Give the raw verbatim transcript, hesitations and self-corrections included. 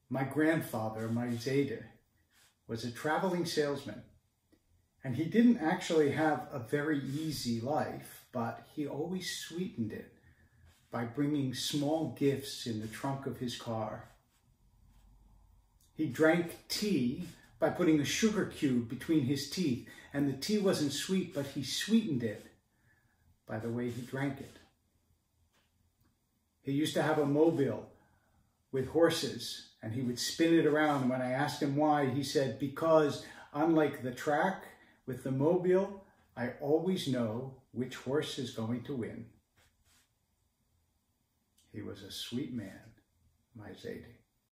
My grandfather, my Zayde, was a traveling salesman, and he didn't actually have a very easy life, but he always sweetened it by bringing small gifts in the trunk of his car. He drank tea by putting a sugar cube between his teeth, and the tea wasn't sweet, but he sweetened it by the way he drank it. He used to have a mobile with horses, and he would spin it around. And when I asked him why, he said, because unlike the track with the mobile, I always know which horse is going to win. He was a sweet man, my Zayde.